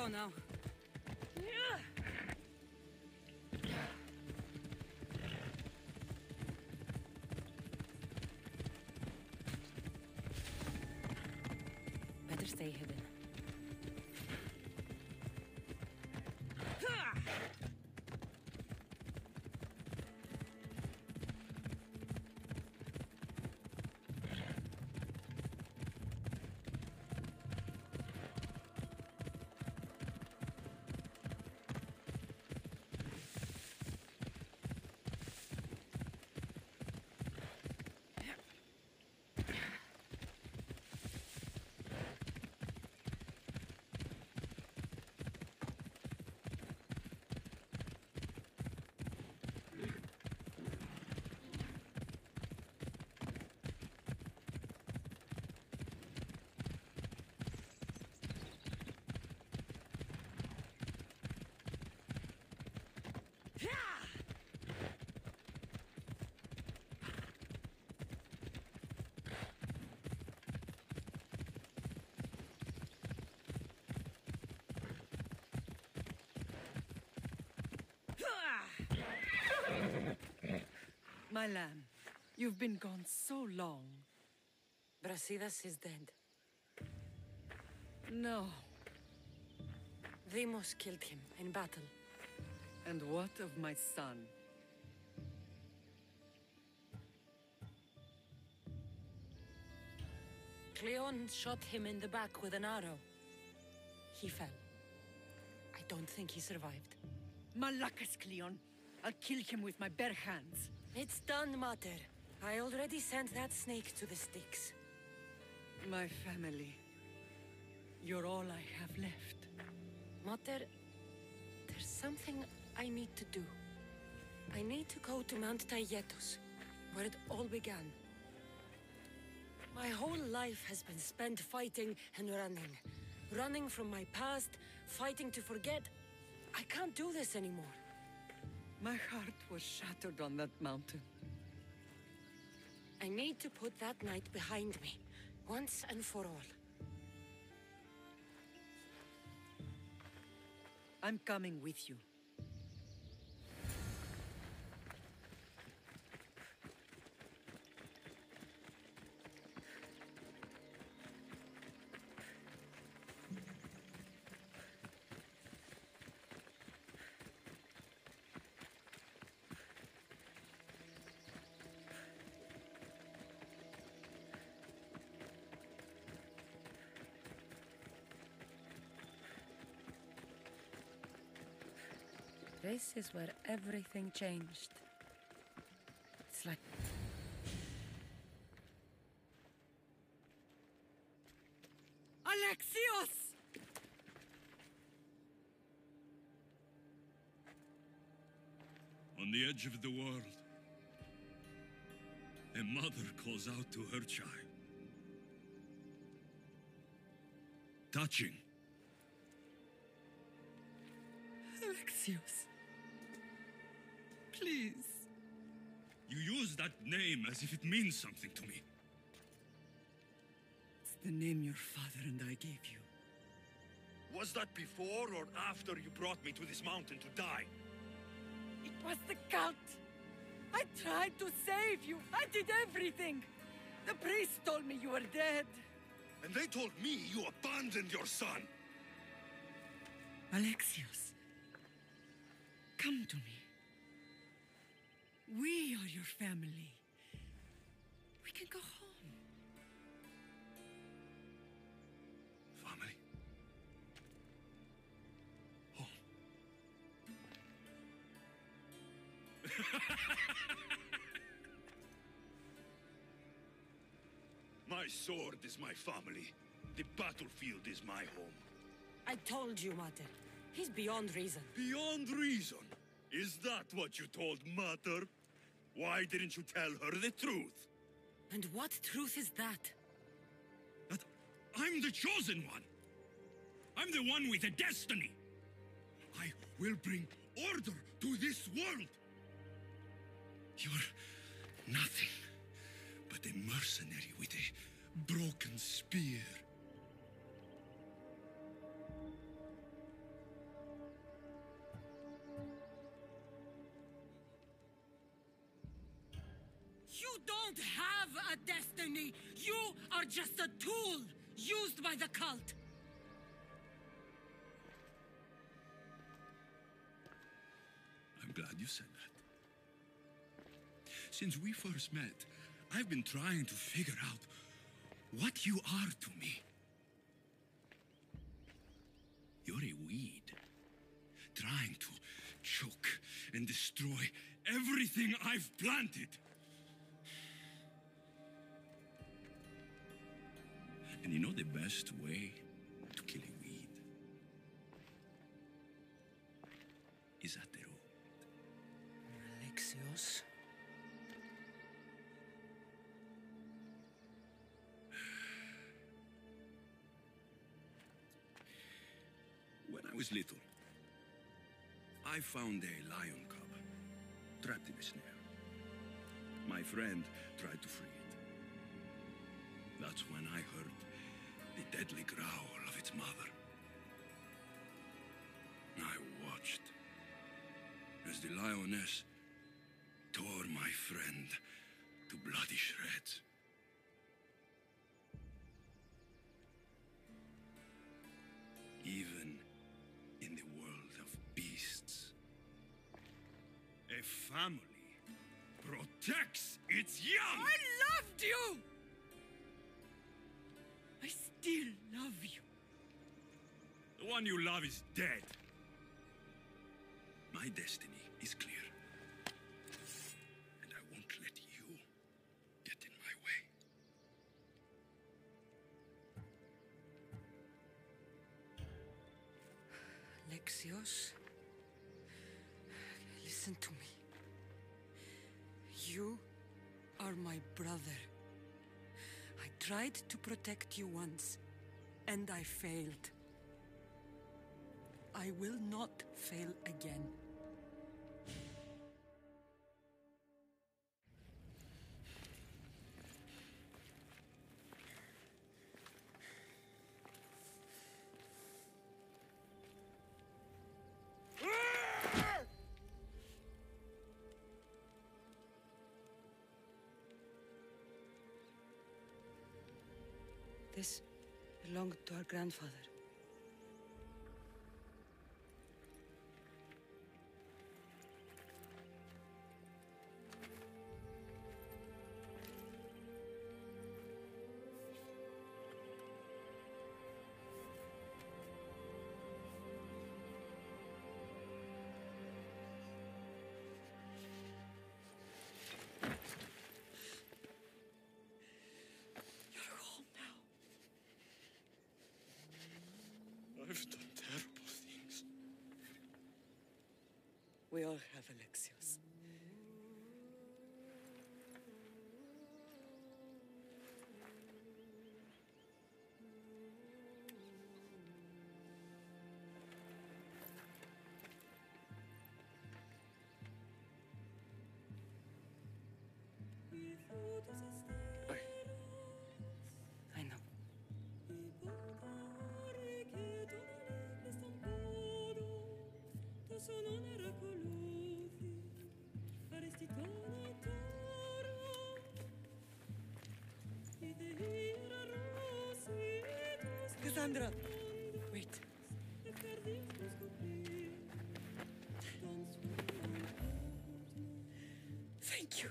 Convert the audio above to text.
go now. Better stay hidden. My lamb, you've been gone so long. Brasidas is dead. No. Deimos killed him in battle. And what of my son? Cleon shot him in the back with an arrow. He fell. I don't think he survived. Malakas, Cleon! I'll kill him with my bare hands. It's done, Mater. I already sent that snake to the sticks. My family. You're all I have left. Mater, there's something I need to do. I need to go to Mount Taygetos, where it all began. My whole life has been spent fighting and running. Running from my past, fighting to forget. I can't do this anymore. My heart was shattered on that mountain. I need to put that night behind me, once and for all. I'm coming with you. This is where everything changed. It's like... Alexios! On the edge of the world, a mother calls out to her child. Touching. Alexios. Please. You use that name as if it means something to me. It's the name your father and I gave you. Was that before or after you brought me to this mountain to die? It was the cult! I tried to save you! I did everything! The priest told me you were dead! And they told me you abandoned your son! Alexios, come to me. We are your family. We can go home. Family? Home? My sword is my family. The battlefield is my home. I told you, Mater. He's beyond reason. Beyond reason? Is that what you told Mother? Why didn't you tell her the truth? And what truth is that? That I'm the chosen one. I'm the one with a destiny. I will bring order to this world. You're nothing but a mercenary with a broken spear. don't have a destiny! You are just a tool used by the cult! I'm glad you said that. Since we first met, I've been trying to figure out what you are to me. You're a weed, trying to choke and destroy everything I've planted. And you know the best way to kill a weed is at the root. Alexios? When I was little, I found a lion cub trapped in a snare. My friend tried to free it. That's when I heard the deadly growl of its mother. I watched as the lioness tore my friend to bloody shreds. Even in the world of beasts, a family protects its young! I loved you! I still love you. The one you love is dead. My destiny is clear. And I won't let you get in my way. Alexios, listen to me. You are my brother. I tried to protect you once, and I failed. I will not fail again. This belonged to our grandfather. I've done terrible things. We all have, Alexios. I know. Cassandra! Wait. Thank you.